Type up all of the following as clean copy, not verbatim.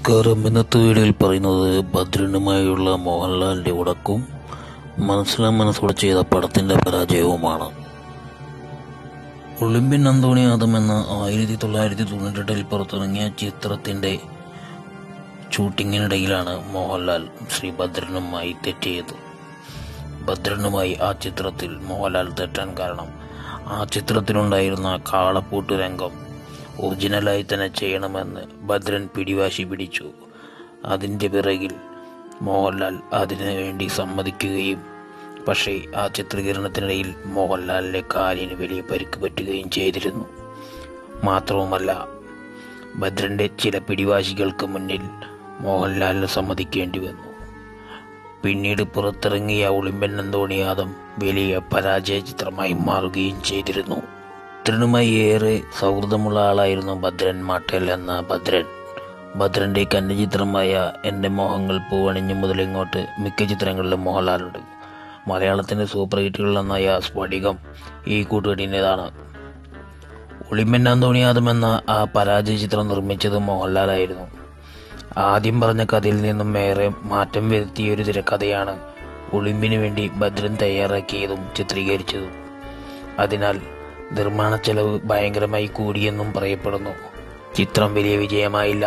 നമസ്കാരം. ഇന്നത്തെ വീഡിയോയിൽ പറയുന്നത് ഭദ്രനുമായുള്ള മോഹൻലാലിന്റെ ഉടക്കും മനസ്സോടെ ചെയ്ത പടത്തിന്റെ പരാജയവുമാണ്. ഒളിമ്പ്യൻ അന്തോണി ആദം എന്ന 1998 പുറത്തിറങ്ങിയ ചിത്രത്തിന്റെ ഷൂട്ടിങ്ങിനിടയിലാണ് മോഹൻലാൽ ശ്രീ ഭദ്രനുമായി തെറ്റിയത്. ഭദ്രനുമായി ആ ചിത്രത്തിൽ മോഹൻലാൽ തെറ്റാൻ കാരണം ആ ചിത്രത്തിലുണ്ടായിരുന്ന കാളപ്പൂട്ട് രംഗം ഒറിജിനലായി തന്നെ ചെയ്യണമെന്ന് ഭദ്രൻ പിടിവാശി പിടിച്ചു. അതിൻ്റെ പിറകിൽ മോഹൻലാൽ അതിനു വേണ്ടി സമ്മതിക്കുകയും പക്ഷേ ആ ചിത്രീകരണത്തിനിടയിൽ മോഹൻലാലിൻ്റെ കാലിന് വലിയ പരിക്ക് പറ്റുകയും ചെയ്തിരുന്നു. മാത്രവുമല്ല, ഭദ്രൻ്റെ ചില പിടിവാശികൾക്ക് മുന്നിൽ മോഹൻലാലിന് സമ്മതിക്കേണ്ടി വന്നു. പിന്നീട് പുറത്തിറങ്ങിയ ഒളിമ്പ്യൻ അന്തോണി ആദം വലിയ പരാജയ ചിത്രമായി മാറുകയും ചെയ്തിരുന്നു. ഭദ്രനുമായി ഏറെ സൗഹൃദമുള്ള ആളായിരുന്നു ഭദ്രൻ മാട്ടേൽ എന്ന ഭദ്രന്റെ കന്യചിത്രമായ എൻ്റെ മോഹങ്ങൾ പൂവണിഞ്ഞു മുതലിങ്ങോട്ട് മിക്ക ചിത്രങ്ങളിലും മോഹൻലാലുണ്ട്. മലയാളത്തിന്റെ സൂപ്പർ ഹിറ്റുകളിലൊന്നായ സ്ഫടികം ഈ കൂട്ടുകെട്ടിൻ്റെതാണ്. ഒളിമ്പ്യൻ അന്തോണി ആദം എന്ന ആ പരാജയ ചിത്രം നിർമ്മിച്ചത് മോഹൻലാലായിരുന്നു. ആദ്യം പറഞ്ഞ കഥയിൽ നിന്നും ഏറെ മാറ്റം വരുത്തിയ ഒരു തിരക്കഥയാണ് ഒളിമ്പിന് വേണ്ടി ഭദ്രൻ തയ്യാറാക്കിയതും ചിത്രീകരിച്ചതും. അതിനാൽ നിർമ്മാണ ചെലവ് ഭയങ്കരമായി കൂടിയെന്നും പറയപ്പെടുന്നു. ചിത്രം വലിയ വിജയമായില്ല.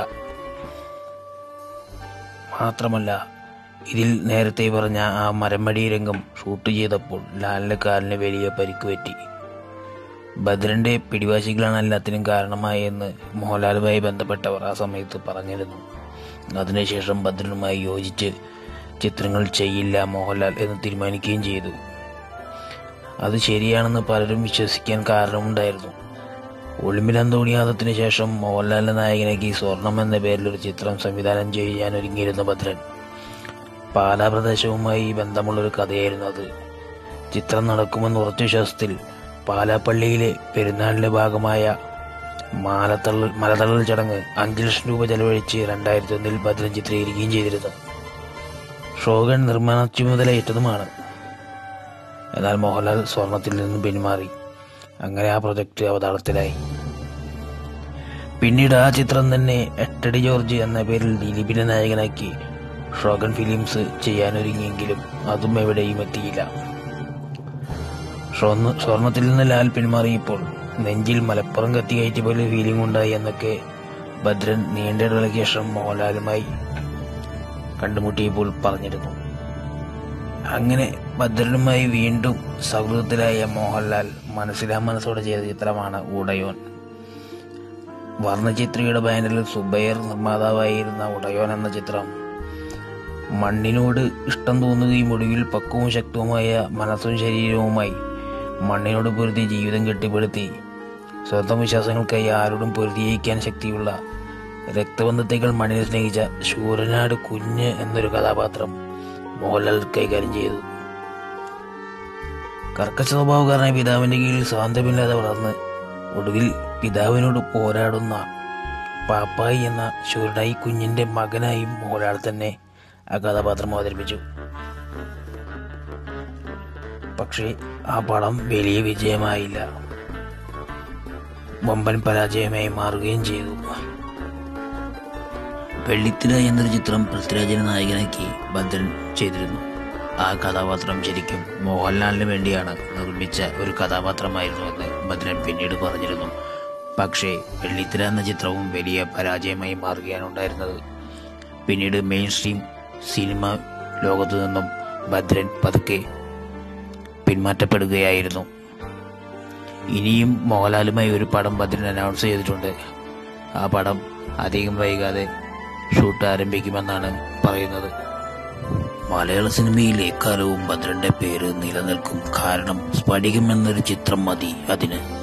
മാത്രമല്ല, ഇതിൽ നേരത്തെ പറഞ്ഞ ആ മരമടി രംഗം ഷൂട്ട് ചെയ്തപ്പോൾ ലാലിന്റെ കാലിന് വലിയ പരിക്ക് പറ്റി. ഭദ്രന്റെ പിടിവാശികളാണ് എല്ലാത്തിനും കാരണമായെന്ന് മോഹൻലാലുമായി ബന്ധപ്പെട്ടവർ ആ സമയത്ത് പറഞ്ഞിരുന്നു. അതിനുശേഷം ഭദ്രനുമായി യോജിച്ച് ചിത്രങ്ങൾ ചെയ്യില്ല മോഹൻലാൽ എന്ന് തീരുമാനിക്കുകയും ചെയ്തു. അത് ശരിയാണെന്ന് പലരും വിശ്വസിക്കാൻ കാരണമുണ്ടായിരുന്നു. ഒളിമ്പ്യൻ അന്തോണി ആദത്തിന് ശേഷം മോഹൻലാലിന്റെ നായകനാക്കി സ്വർണം എന്ന പേരിലൊരു ചിത്രം സംവിധാനം ചെയ്യാൻ ഒരുങ്ങിയിരുന്ന ഭദ്രൻ പാലാ പ്രദേശവുമായി ബന്ധമുള്ളൊരു കഥയായിരുന്നു അത്. ചിത്രം നടക്കുമെന്ന് ഉറച്ച വിശ്വാസത്തിൽ പാലാപ്പള്ളിയിലെ പെരുന്നാളിന്റെ ഭാഗമായ മലതള്ളൽ ചടങ്ങ് 5 ലക്ഷം രൂപ ചെലവഴിച്ച് 2001 ഭദ്രൻ ചിത്രീകരിക്കുകയും ചെയ്തിരുന്നു. ഷോഗൻ നിർമ്മാണ ചുമതല ഏറ്റതുമാണ്. എന്നാൽ മോഹൻലാൽ സ്വർണത്തിൽ നിന്നും പിന്മാറി. അങ്ങനെ ആ പ്രൊജക്ട് അവതാളത്തിലായി. പിന്നീട് ആ ചിത്രം തന്നെ എട്ടടി ജോർജ് എന്ന പേരിൽ ദിലീപിനെ നായകനാക്കി ഷോഗൻ ഫിലിംസ് ചെയ്യാനൊരുങ്ങിയെങ്കിലും അതും എവിടെയും എത്തിയില്ല. സ്വർണത്തിൽ നിന്ന് ലാൽ പിന്മാറിയപ്പോൾ നെഞ്ചിൽ മലപ്പുറം കത്തികയറ്റി പോലെ ഫീലിംഗ് ഉണ്ടായി എന്നൊക്കെ ഭദ്രൻ നീണ്ട ഇടവേളയ്ക്ക് ശേഷം മോഹൻലാലുമായി കണ്ടുമുട്ടിയപ്പോൾ പറഞ്ഞിരുന്നു. അങ്ങനെ ഭദ്രനുമായി വീണ്ടും സൗഹൃദത്തിലായ മോഹൻലാൽ മനസ്സോടെ ചെയ്ത ചിത്രമാണ് ഉടയോൻ. വർണ്ണചിത്രയുടെ ബാനറിൽ സുബൈർ നിർമ്മാതാവായിരുന്ന ഉടയോൻ എന്ന ചിത്രം മണ്ണിനോട് ഇഷ്ടം തോന്നുകയും ഒടുവിൽ പക്വവും ശക്തവുമായ മനസ്സും ശരീരവുമായി മണ്ണിനോട് പൊരുതി ജീവിതം കെട്ടിപ്പടുത്തി സ്വന്തം വിശ്വാസങ്ങൾക്കായി ആരോടും പൊരുതിയിരിക്കാൻ ശക്തിയുള്ള രക്തബന്ധത്തേക്കാൾ മണ്ണിനെ സ്നേഹിച്ച ശൂരനാട് കുഞ്ഞ് എന്നൊരു കഥാപാത്രം മോഹൻലാൽ കൈകാര്യം ചെയ്തു. കർക്കശ സ്വഭാവക്കാരനായ പിതാവിന്റെ കീഴിൽ സ്വാതന്ത്ര്യമില്ലാതെ വളർന്ന് ഒടുവിൽ പിതാവിനോട് പോരാടുന്ന പാപ്പായി എന്ന ശൂരനായി കുഞ്ഞിന്റെ മകനായും മോഹൻലാൽ തന്നെ ആ കഥാപാത്രം അവതരിപ്പിച്ചു. പക്ഷേ ആ പടം വലിയ വിജയമായില്ല, വമ്പൻ പരാജയമായി മാറുകയും ചെയ്തു. വെള്ളിത്തിര എന്നൊരു ചിത്രം പൃഥ്വിരാജിനെ നായകനാക്കി ഭദ്രൻ ചെയ്തിരുന്നു. ആ കഥാപാത്രം ശരിക്കും മോഹൻലാലിന് വേണ്ടിയാണ് നിർമ്മിച്ച ഒരു കഥാപാത്രമായിരുന്നു എന്ന് ഭദ്രൻ പിന്നീട് പറഞ്ഞിരുന്നു. പക്ഷേ വെള്ളിത്തിര എന്ന ചിത്രവും വലിയ പരാജയമായി മാറുകയാണ് ഉണ്ടായിരുന്നത്. പിന്നീട് മെയിൻ സ്ട്രീം സിനിമ ലോകത്തു നിന്നും ഭദ്രൻ പതുക്കെ പിന്മാറ്റപ്പെടുകയായിരുന്നു. ഇനിയും മോഹൻലാലുമായി ഒരു പടം ഭദ്രൻ അനൗൺസ് ചെയ്തിട്ടുണ്ട്. ആ പടം അധികം വൈകാതെ ഷൂട്ട് ആരംഭിക്കുമെന്നാണ് പറയുന്നത്. മലയാള സിനിമയിൽ എക്കാലവും ഭദ്രന്റെ പേര് നിലനിൽക്കും. കാരണം സ്ഫടികം എന്നൊരു ചിത്രം മതി അതിന്.